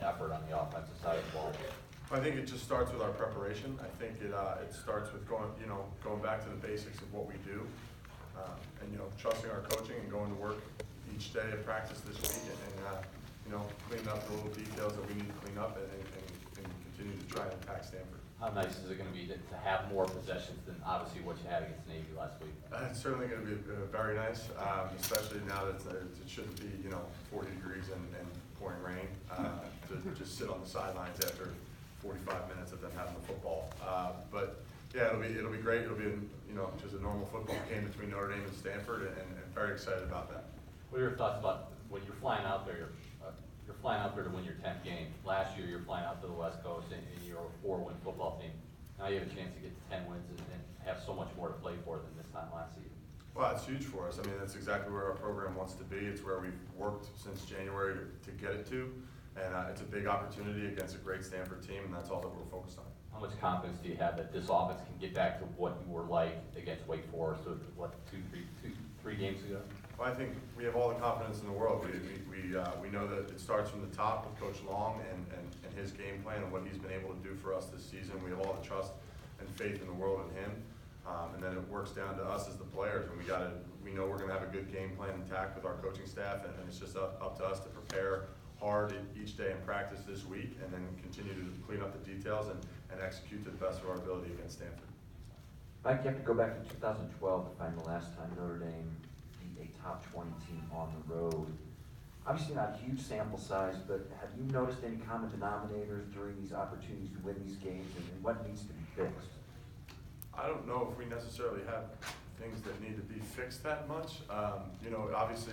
effort on the offensive side of the ball? I think it just starts with our preparation. I think it starts with going back to the basics of what we do, and trusting our coaching and going to work each day at practice this week and cleaning up the little details that we need to clean up and continue to try and attack Stanford. How nice is it going to be to have more possessions than obviously what you had against Navy last week? It's certainly going to be very nice, especially now that it shouldn't be 40 degrees and pouring rain to just sit on the sidelines after 45 minutes of them having the football. But yeah, it'll be great. It'll be just a normal football game between Notre Dame and Stanford, and very excited about that. What are your thoughts about when you're flying out there? You're flying out there to win your 10th game. Last year, you're flying out to the West Coast and you're a 4-win football team. Now you have a chance to get to 10 wins and have so much more to play for than this time last season. Well, it's huge for us. I mean, that's exactly where our program wants to be. It's where we've worked since January to get it to, and it's a big opportunity against a great Stanford team, and that's all that we're focused on. How much confidence do you have that this offense can get back to what you were like against Wake Forest, three games ago? Well, I think we have all the confidence in the world. We know that it starts from the top with Coach Long and his game plan and what he's been able to do for us this season. We have all the trust and faith in the world in him, and then it works down to us as the players. And we know we're going to have a good game plan intact with our coaching staff, and it's just up to us to prepare hard each day in practice this week, and then continue to clean up the details and execute to the best of our ability against Stanford. Mike, you have to go back to 2012 to find the last time Notre Dame beat a top 20 team on the road. Obviously not a huge sample size, but have you noticed any common denominators during these opportunities to win these games, and what needs to be fixed? I don't know if we necessarily have things that need to be fixed that much. Obviously,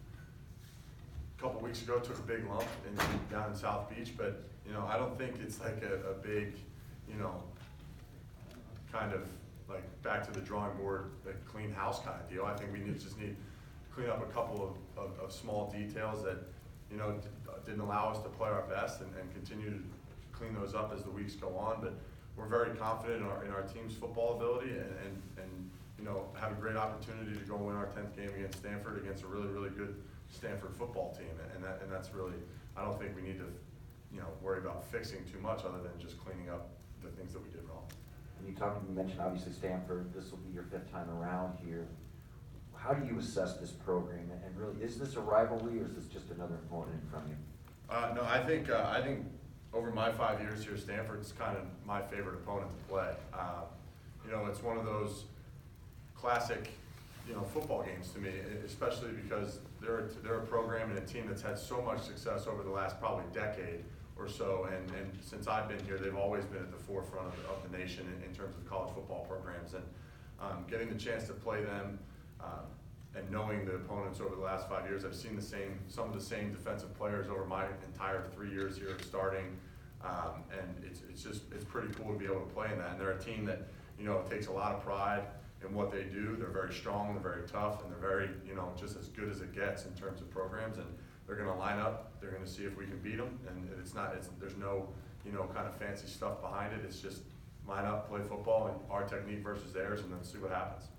a couple weeks ago took a big lump down in South Beach, but I don't think it's like a big, kind of like back to the drawing board, like clean house kind of deal. I think we just need to clean up a couple of small details that didn't allow us to play our best, and continue to clean those up as the weeks go on. But we're very confident in our team's football ability, and have a great opportunity to go win our 10th game against Stanford, against a really, really good Stanford football team. And that's really, I don't think we need to worry about fixing too much other than just cleaning up the things that we did wrong. You mentioned obviously Stanford, this will be your 5th time around here. How do you assess this program, and really, is this a rivalry, or is this just another opponent in front of you? No, I think over my 5 years here, Stanford's kind of my favorite opponent to play. It's one of those classic, football games to me, especially because they're a program and a team that's had so much success over the last probably decade or so, and since I've been here, they've always been at the forefront of the nation in terms of college football programs, and getting the chance to play them and knowing the opponents over the last 5 years, I've seen some of the same defensive players over my entire 3 years here starting, and it's pretty cool to be able to play in that. And they're a team that takes a lot of pride in what they do. They're very strong, they're very tough, and they're very just as good as it gets in terms of programs. And they're going to line up. They're going to see if we can beat them, and there's no kind of fancy stuff behind it. It's just line up, play football, and our technique versus theirs, and then see what happens.